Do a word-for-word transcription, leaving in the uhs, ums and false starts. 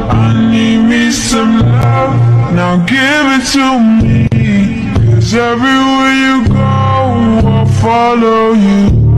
I need me some love, now give it to me. 'Cause everywhere you go, I'll follow you.